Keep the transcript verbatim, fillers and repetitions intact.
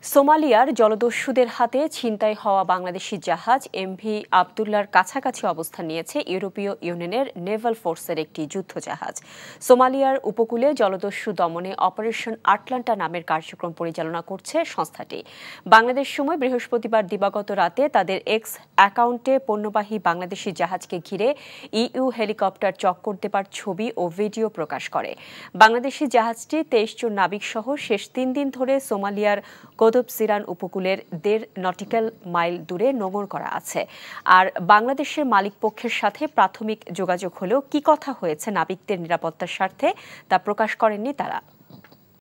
সোমালিয়ার জলদস্যুদের হাতে ছিনতাই হওয়া বাংলাদেশি জাহাজ এমভি আবদুল্লাহর কাছাকাছি অবস্থান নিয়েছে ইউরোপীয় ইউনিয়নের নেভাল ফোর্সের একটি যুদ্ধজাহাজ। সোমালিয়ার উপকূলে জলদস্যু দমনে অপারেশন আটলান্টা নামের কার্যক্রম পরিচালনা করছে সংস্থাটি। বাংলাদেশ সময় বৃহস্পতিবার দিবাগত রাতে তাদের এক্স অ্যাকাউন্টে পণ্যবাহী বাংলাদেশি জাহাজকে ঘিরে ইইউ হেলিকপ্টার চক্কর দেবার ছবি ও ভিডিও প্রকাশ করে। বাংলাদেশি জাহাজটি তেইশ জন নাবিক সহ শেষ তিন দিন ধরে সোমালিয়ার সিরান উপকূলের দেড় নটিক্যাল মাইল দূরে নোঙর করা আছে। আর বাংলাদেশের মালিক পক্ষের সাথে প্রাথমিক যোগাযোগ হলেও কি কথা হয়েছে নাবিকদের নিরাপত্তার স্বার্থে তা প্রকাশ করেননি তারা।